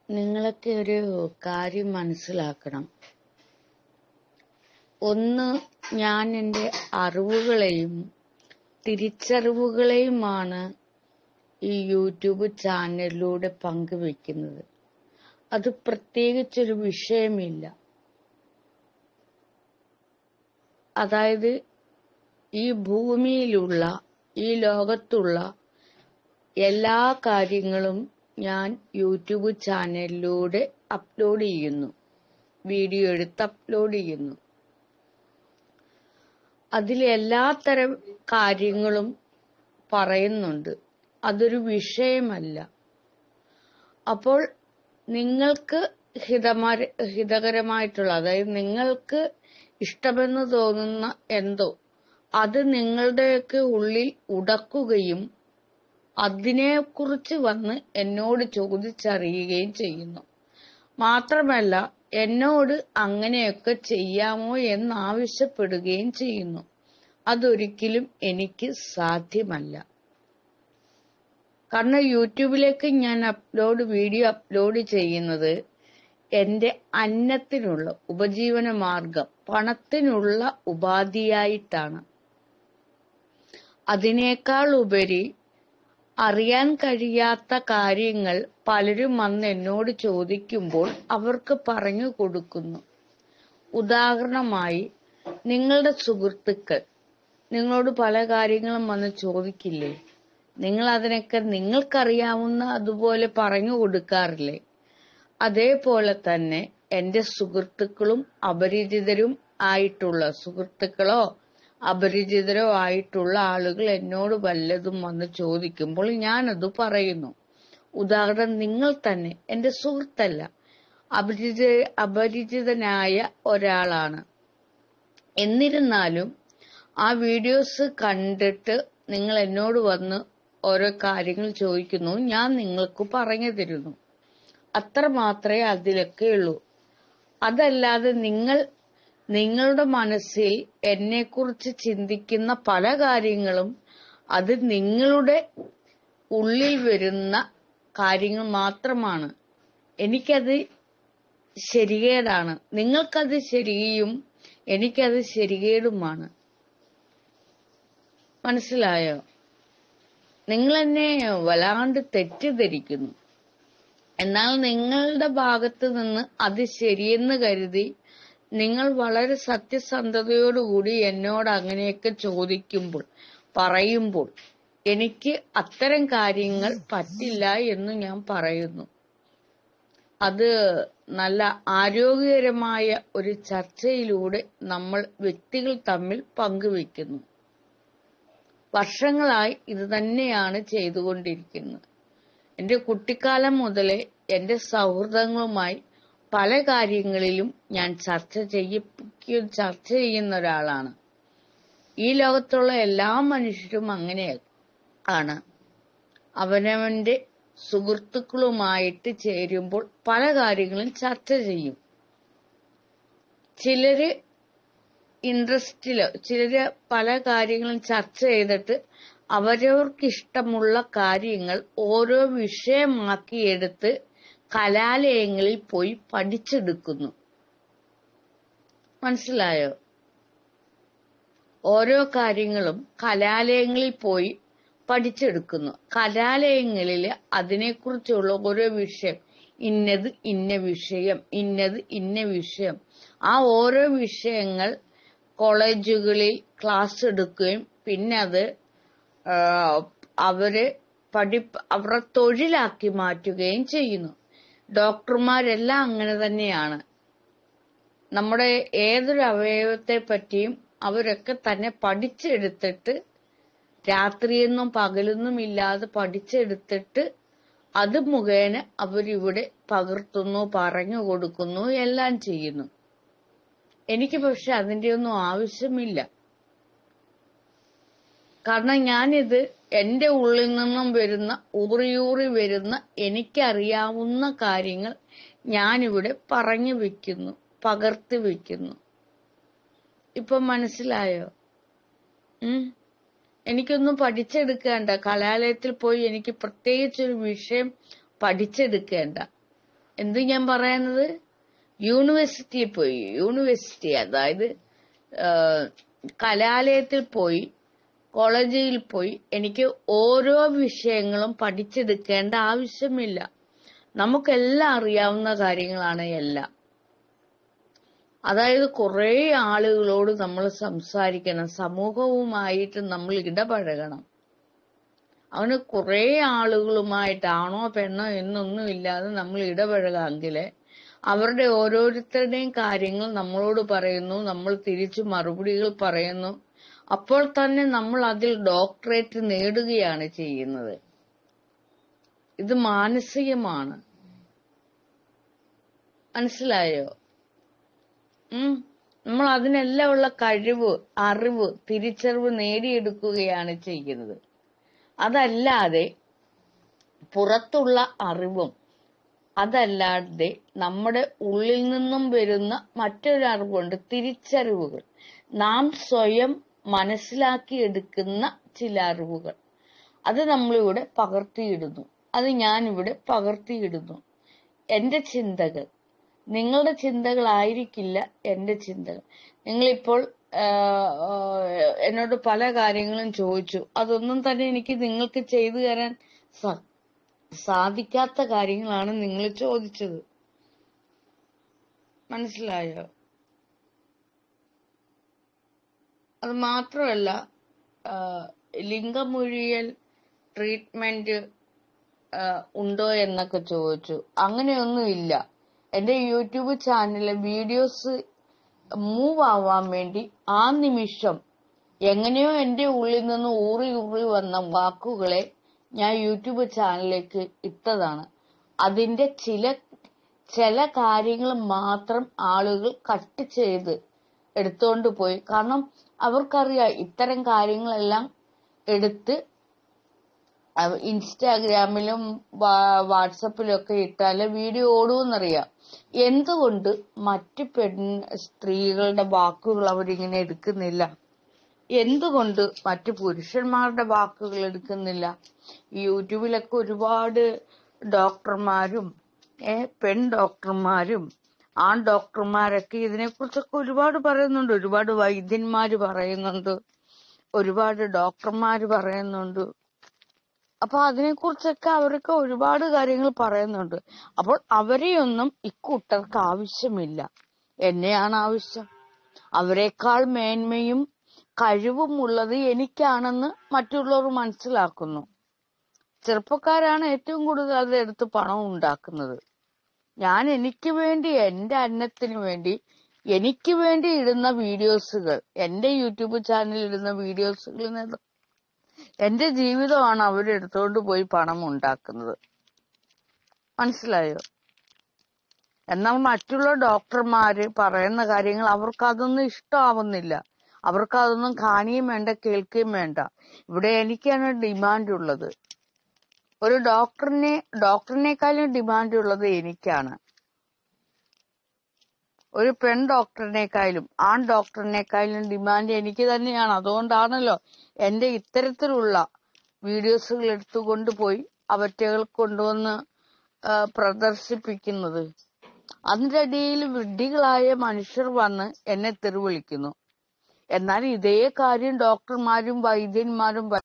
നിങ്ങളൊക്കെ ഒരു കാര്യം മനസ്സിലാക്കണം. ഒന്ന്, ഞാൻ എൻ്റെ അറിവുകളെയും തിരിച്ചറിവുകളെയുമാണ് ഈ യൂട്യൂബ് ചാനലിലൂടെ പങ്കുവെക്കുന്നത്. അത് പ്രത്യേകിച്ചൊരു വിഷയമില്ല. അതായത് ഈ ഭൂമിയിലുള്ള, ഈ ലോകത്തുള്ള എല്ലാ കാര്യങ്ങളും ഞാൻ യൂട്യൂബ് ചാനലിലൂടെ അപ്ലോഡ് ചെയ്യുന്നു, വീഡിയോ എടുത്ത് അപ്ലോഡ് ചെയ്യുന്നു. അതിൽ എല്ലാത്തരം കാര്യങ്ങളും പറയുന്നുണ്ട്. അതൊരു വിഷയമല്ല. അപ്പോൾ നിങ്ങൾക്ക് ഹിതകരമായിട്ടുള്ള, അതായത് നിങ്ങൾക്ക് ഇഷ്ടമെന്ന് തോന്നുന്ന എന്തോ അത് നിങ്ങളുടെയൊക്കെ ഉള്ളിൽ ഉടക്കുകയും അതിനെക്കുറിച്ച് വന്ന് എന്നോട് ചോദിച്ചറിയുകയും ചെയ്യുന്നു. മാത്രമല്ല, എന്നോട് അങ്ങനെയൊക്കെ ചെയ്യാമോ എന്നാവശ്യപ്പെടുകയും ചെയ്യുന്നു. അതൊരിക്കലും എനിക്ക് സാധ്യമല്ല. കാരണം യൂട്യൂബിലേക്ക് ഞാൻ വീഡിയോ അപ്ലോഡ് ചെയ്യുന്നത് എൻ്റെ അന്നത്തിനുള്ള ഉപജീവന മാർഗം, പണത്തിനുള്ള ഉപാധിയായിട്ടാണ്. അതിനേക്കാൾ ഉപരി അറിയാൻ കഴിയാത്ത കാര്യങ്ങൾ പലരും വന്ന് എന്നോട് ചോദിക്കുമ്പോൾ അവർക്ക് പറഞ്ഞു കൊടുക്കുന്നു. ഉദാഹരണമായി, നിങ്ങളുടെ സുഹൃത്തുക്കൾ നിങ്ങളോട് പല കാര്യങ്ങളും വന്ന് ചോദിക്കില്ലേ? നിങ്ങൾ അതിനൊക്കെ നിങ്ങൾക്കറിയാവുന്ന അതുപോലെ പറഞ്ഞു കൊടുക്കാറില്ലേ? അതേപോലെ തന്നെ എൻ്റെ സുഹൃത്തുക്കളും അപരിചിതരും ആയിട്ടുള്ള സുഹൃത്തുക്കളോ അപരിചിതരോ ആയിട്ടുള്ള ആളുകൾ എന്നോട് വല്ലതും വന്ന് ചോദിക്കുമ്പോൾ ഞാനത് പറയുന്നു. ഉദാഹരണം, നിങ്ങൾ തന്നെ എൻ്റെ സുഹൃത്തല്ല, അപരിചിതനായ ഒരാളാണ്. എന്നിരുന്നാലും ആ വീഡിയോസ് കണ്ടിട്ട് നിങ്ങൾ എന്നോട് വന്ന് ഓരോ കാര്യങ്ങൾ ചോദിക്കുന്നു, ഞാൻ നിങ്ങൾക്ക് പറഞ്ഞു തരുന്നു. അത്ര മാത്രമേ അതിലൊക്കെ ഉള്ളൂ. അതല്ലാതെ നിങ്ങളുടെ മനസ്സിൽ എന്നെക്കുറിച്ച് ചിന്തിക്കുന്ന പല കാര്യങ്ങളും അത് നിങ്ങളുടെ ഉള്ളിൽ വരുന്ന കാര്യങ്ങൾ മാത്രമാണ്. എനിക്കത് ശരികേടാണ്. നിങ്ങൾക്കത് ശരിയും എനിക്കത് ശരികേടുമാണ്. മനസ്സിലായോ? നിങ്ങൾ എന്നെ വല്ലാണ്ട് തെറ്റിദ്ധരിക്കുന്നു. എന്നാൽ നിങ്ങളുടെ ഭാഗത്ത് നിന്ന് അത് ശരിയെന്ന് കരുതി നിങ്ങൾ വളരെ സത്യസന്ധതയോടുകൂടി എന്നോട് അങ്ങനെയൊക്കെ പറയുമ്പോൾ എനിക്ക് അത്തരം കാര്യങ്ങൾ പറ്റില്ല എന്ന് ഞാൻ പറയുന്നു. അത് നല്ല ആരോഗ്യകരമായ ഒരു ചർച്ചയിലൂടെ നമ്മൾ വ്യക്തികൾ തമ്മിൽ പങ്കുവെക്കുന്നു. വർഷങ്ങളായി ഇത് തന്നെയാണ് ചെയ്തുകൊണ്ടിരിക്കുന്നത്. എൻ്റെ കുട്ടിക്കാലം മുതലേ എൻ്റെ സൗഹൃദങ്ങളുമായി പല കാര്യങ്ങളിലും ഞാൻ ചർച്ച ചെയ്യുന്ന ഒരാളാണ്. ഈ ലോകത്തുള്ള എല്ലാ മനുഷ്യരും അങ്ങനെയാണ്. അവനവന്റെ സുഹൃത്തുക്കളുമായിട്ട് ചേരുമ്പോൾ പല കാര്യങ്ങളും ചർച്ച ചെയ്യും. ചിലര് ചിലര് പല കാര്യങ്ങളും ചർച്ച ചെയ്തിട്ട് അവരവർക്കിഷ്ടമുള്ള കാര്യങ്ങൾ ഓരോ വിഷയമാക്കിയെടുത്ത് കലാലയങ്ങളിൽ പോയി പഠിച്ചെടുക്കുന്നു. മനസ്സിലായോ? ഓരോ കാര്യങ്ങളും കലാലയങ്ങളിൽ പോയി പഠിച്ചെടുക്കുന്നു. കലാലയങ്ങളിൽ അതിനെക്കുറിച്ചുള്ള ഓരോ വിഷയം, ഇന്നത് ഇന്ന വിഷയം, ഇന്നത് ഇന്ന വിഷയം, ആ ഓരോ വിഷയങ്ങൾ കോളേജുകളിൽ ക്ലാസ് എടുക്കുകയും പിന്നെ അത് അവരുടെ തൊഴിലാക്കി മാറ്റുകയും ചെയ്യുന്നു. ഡോക്ടർമാരെല്ലാം അങ്ങനെ തന്നെയാണ്. നമ്മുടെ ഏതൊരു അവയവത്തെ പറ്റിയും അവരൊക്കെ തന്നെ പഠിച്ചെടുത്തിട്ട്, രാത്രിയൊന്നും പകലൊന്നും ഇല്ലാതെ പഠിച്ചെടുത്തിട്ട് അത് മുഖേന അവരിവിടെ പകർത്തുന്നു, പറഞ്ഞു കൊടുക്കുന്നു, എല്ലാം ചെയ്യുന്നു. എനിക്ക് പക്ഷെ അതിന്റെ ഒന്നും ആവശ്യമില്ല. കാരണം ഞാനിത് എന്റെ ഉള്ളിൽ നിന്നും വരുന്ന ഊറി വരുന്ന എനിക്കറിയാവുന്ന കാര്യങ്ങൾ ഞാനിവിടെ പറഞ്ഞു വെക്കുന്നു, പകർത്തി വെക്കുന്നു. ഇപ്പൊ മനസ്സിലായോ? എനിക്കൊന്നും പഠിച്ചെടുക്കേണ്ട. കലാലയത്തിൽ പോയി എനിക്ക് പ്രത്യേകിച്ചൊരു വിഷയം പഠിച്ചെടുക്കേണ്ട. എന്ത് ഞാൻ പറയുന്നത്? യൂണിവേഴ്സിറ്റിയിൽ പോയി, യൂണിവേഴ്സിറ്റി അതായത് കലാലയത്തിൽ പോയി, കോളേജിൽ പോയി എനിക്ക് ഓരോ വിഷയങ്ങളും പഠിച്ചെടുക്കേണ്ട ആവശ്യമില്ല. നമുക്കെല്ലാം അറിയാവുന്ന കാര്യങ്ങളാണ് എല്ലാം. അതായത് കുറെ ആളുകളോട് നമ്മൾ സംസാരിക്കണം, സമൂഹവുമായിട്ട് നമ്മൾ ഇടപഴകണം. അവന് കുറെ ആളുകളുമായിട്ട് ആണോ പെണ്ണോ എന്നൊന്നും ഇല്ലാതെ നമ്മൾ ഇടപഴകാമെങ്കിൽ അവരുടെ ഓരോരുത്തരുടെയും കാര്യങ്ങൾ നമ്മളോട് പറയുന്നു, നമ്മൾ തിരിച്ചു മറുപടികൾ പറയുന്നു. അപ്പോൾ തന്നെ നമ്മൾ അതിൽ ഡോക്ടറേറ്റ് നേടുകയാണ് ചെയ്യുന്നത്. ഇത് മാനസികമാണ്. മനസ്സിലായോ? നമ്മൾ അതിനെല്ലാം ഉള്ള കഴിവ്, അറിവ്, തിരിച്ചറിവ് നേടിയെടുക്കുകയാണ് ചെയ്യുന്നത്. അതല്ലാതെ പുറത്തുള്ള അറിവും അതല്ലാതെ നമ്മുടെ ഉള്ളിൽ നിന്നും വരുന്ന മറ്റൊരറിവുണ്ട്, തിരിച്ചറിവുകൾ. നാം സ്വയം മനസ്സിലാക്കിയെടുക്കുന്ന ചില അറിവുകൾ, അത് നമ്മളിവിടെ പകർത്തിയിടുന്നു. അത് ഞാനിവിടെ പകർത്തിയിടുന്നു. എന്റെ ചിന്തകൾ നിങ്ങളുടെ ചിന്തകളായിരിക്കില്ല എന്റെ ചിന്തകൾ. നിങ്ങളിപ്പോൾ എന്നോട് പല കാര്യങ്ങളും ചോദിച്ചു. അതൊന്നും തന്നെ എനിക്ക് നിങ്ങൾക്ക് ചെയ്തു തരാൻ സാധിക്കാത്ത കാര്യങ്ങളാണ് നിങ്ങൾ ചോദിച്ചത്. മനസ്സിലായോ? അത് മാത്രമല്ല, ലിംഗമൊഴിയൽ ട്രീറ്റ്മെന്റ് ഉണ്ടോ എന്നൊക്കെ ചോദിച്ചു. അങ്ങനെയൊന്നുമില്ല. എന്റെ യൂട്യൂബ് ചാനലിലെ വീഡിയോസ് മൂവ് ആവാൻ വേണ്ടി ആ നിമിഷം എങ്ങനെയോ എന്റെ ഉള്ളിൽ നിന്ന് ഊറി വന്ന വാക്കുകളെ ഞാൻ യൂട്യൂബ് ചാനലിലേക്ക് ഇട്ടതാണ്. അതിന്റെ ചില കാര്യങ്ങൾ മാത്രം ആളുകൾ കട്ട് ചെയ്ത് എടുത്തോണ്ട് പോയി. കാരണം അവർക്കറിയാം ഇത്തരം കാര്യങ്ങളെല്ലാം എടുത്ത് ഇൻസ്റ്റാഗ്രാമിലും വാട്സപ്പിലും ഒക്കെ ഇട്ടാല് വീഡിയോ ഓടുമെന്നറിയാം. എന്തുകൊണ്ട് മറ്റു സ്ത്രീകളുടെ വാക്കുകൾ അവരിങ്ങനെ എടുക്കുന്നില്ല? എന്തുകൊണ്ട് മറ്റു പുരുഷന്മാരുടെ വാക്കുകൾ എടുക്കുന്നില്ല? യൂട്യൂബിലൊക്കെ ഒരുപാട് ഡോക്ടർമാരും പെൺ ഡോക്ടർമാരും ആൺ ഡോക്ടർമാരൊക്കെ ഇതിനെക്കുറിച്ചൊക്കെ ഒരുപാട് പറയുന്നുണ്ട്. ഒരുപാട് വൈദ്യന്മാര് പറയുന്നുണ്ട്, ഒരുപാട് ഡോക്ടർമാര് പറയുന്നുണ്ട്. അപ്പൊ അതിനെക്കുറിച്ചൊക്കെ അവരൊക്കെ ഒരുപാട് കാര്യങ്ങൾ പറയുന്നുണ്ട്. അപ്പോൾ അവരെയൊന്നും ഇക്കൂട്ടർക്ക് ആവശ്യമില്ല. എന്നെയാണ് ആവശ്യം. അവരെക്കാൾ മേന്മയും കഴിവും ഉള്ളത് എനിക്കാണെന്ന് മറ്റുള്ളവർ മനസ്സിലാക്കുന്നു. ചെറുപ്പക്കാരാണ് ഏറ്റവും കൂടുതൽ അതെടുത്ത് പണം ഉണ്ടാക്കുന്നത്. ഞാൻ എനിക്ക് വേണ്ടി, എന്റെ അന്നത്തിന് വേണ്ടി, എനിക്ക് വേണ്ടി ഇടുന്ന വീഡിയോസുകൾ, എന്റെ യൂട്യൂബ് ചാനലിൽ ഇടുന്ന വീഡിയോസുകളിൽ നിന്ന് എന്റെ ജീവിതമാണ് അവരെടുത്തോണ്ട് പോയി പണം ഉണ്ടാക്കുന്നത്. മനസ്സിലായോ? എന്നാൽ മറ്റുള്ള ഡോക്ടർമാര് പറയുന്ന കാര്യങ്ങൾ അവർക്ക് അതൊന്നും ഇഷ്ടമാവുന്നില്ല. അവർക്ക് അതൊന്നും കാണുകയും വേണ്ട, കേൾക്കുകയും വേണ്ട. ഇവിടെ എനിക്കാണ് ഡിമാൻഡ് ഉള്ളത്. ഒരു ഡോക്ടറിനേക്കാളും ഡിമാൻഡ് ഉള്ളത് എനിക്കാണ്. ഒരു പെൺ ഡോക്ടറിനേക്കാളും ആൺ ഡോക്ടറിനേക്കാളും ഡിമാൻഡ് എനിക്ക് തന്നെയാണ്. അതുകൊണ്ടാണല്ലോ എന്റെ ഇത്തരത്തിലുള്ള വീഡിയോസുകൾ എടുത്തുകൊണ്ടുപോയി അവറ്റകൾ കൊണ്ടുവന്ന് പ്രദർശിപ്പിക്കുന്നത്. അതിന്റെ ഇടയിൽ വിഡ്ഢികളായ മനുഷ്യർ വന്ന് എന്നെ തെറിവിളിക്കുന്നു. എന്നാൽ ഇതേ കാര്യം ഡോക്ടർമാരും വൈദ്യന്മാരും